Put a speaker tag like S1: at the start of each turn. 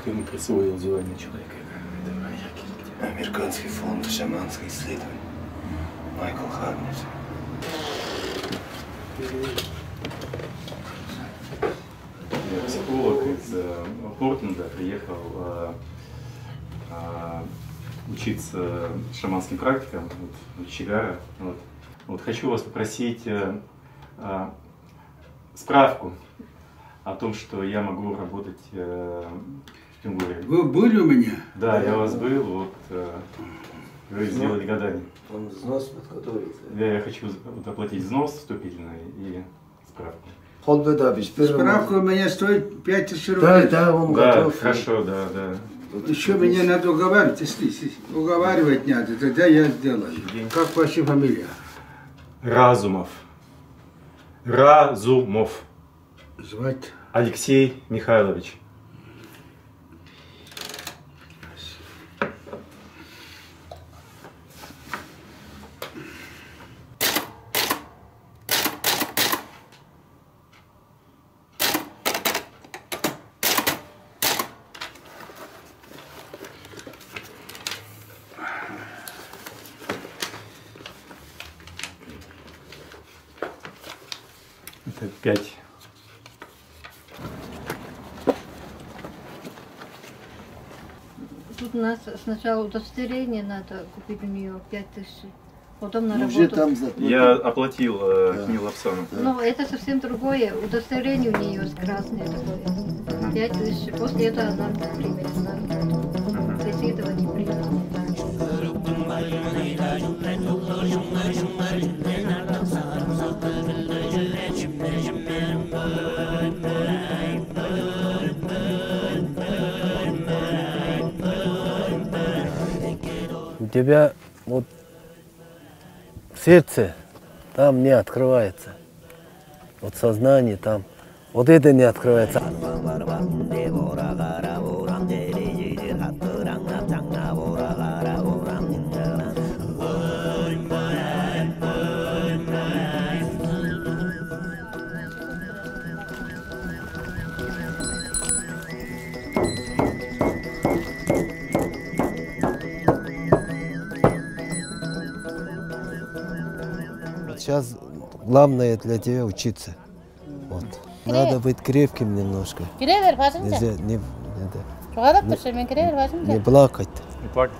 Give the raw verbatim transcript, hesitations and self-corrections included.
S1: Кто ему присвоил звание человека?
S2: Американский фонд шаманских исследований. Майкл Харнет.
S1: Я психолог из э, Портленда, приехал э, э, учиться шаманским практикам вот, в Чигара. Вот. Вот, хочу вас попросить э, э, справку о том, что я могу работать э, в Тюнгуре.
S3: Вы были у меня?
S1: Да, я у вас был, вот, э, вы сделали гадание.
S2: Он взнос подготовился.
S1: Я, я хочу вот, оплатить взнос вступительный и справку.
S3: Справка у меня стоит пять тысяч рублей.
S2: Да, да, он
S1: Да,
S2: готов.
S1: хорошо, да, да.
S3: Еще меня надо уговаривать, если, если уговаривать надо, тогда я сделаю. Как ваша фамилия?
S1: Разумов. Разумов.
S3: Звать?
S1: Алексей Михайлович. Это пять.
S4: Тут у нас сначала удостоверение надо купить у нее пять тысяч, потом на
S2: Уже
S4: работу.
S2: там заплатил.
S1: Я оплатил э,
S2: Да.
S1: Книл Лапсану.
S4: Но это совсем другое. Удостоверение у нее красное такое. Пять тысяч. После этого она примет на работу. Без этого не примет.
S5: У тебя вот сердце там не открывается. Вот сознание там. Вот это не открывается. Сейчас главное для тебя учиться. Вот. Надо быть крепким немножко.
S6: Кире башынча.
S5: Нельзя не, не,
S6: Жоғалып тұршы, мен кире башынча.
S5: не плакать.
S1: Не плакать.